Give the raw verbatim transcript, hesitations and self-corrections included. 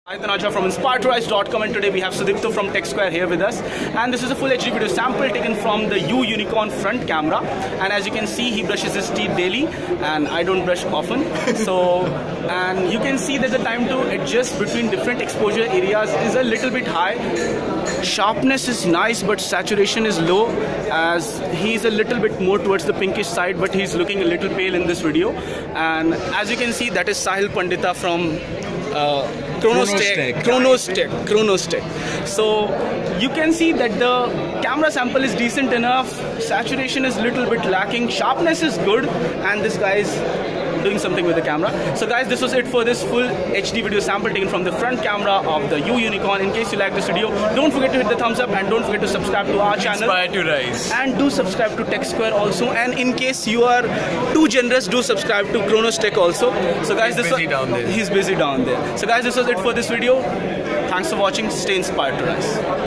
Hi, Tanaja from inspired to rise dot com, and today we have Sudipto from Tech Square here with us, and this is a full H D video sample taken from the U Unicorn front camera. And as you can see, he brushes his teeth daily and I don't brush often. So and you can see that the time to adjust between different exposure areas is a little bit high. Sharpness is nice but saturation is low, as he's a little bit more towards the pinkish side, but he's looking a little pale in this video. And as you can see, that is Sahil Pandita from uh, Chronostech, Chronostech, Chronostech. So you can see that the camera sample is decent enough, saturation is a little bit lacking, sharpness is good, and this guy is doing something with the camera. So guys, this was it for this full H D video sample taken from the front camera of the U Unicorn. In case you like this video, don't forget to hit the thumbs up and don't forget to subscribe to our channel. Inspired to rise. And do subscribe to Tech Square also. And in case you are too generous, do subscribe to Chronostech also. So guys, he's this busy was, down there. He's busy down there. So guys, this was it for this video. Thanks for watching. Stay inspired to rise.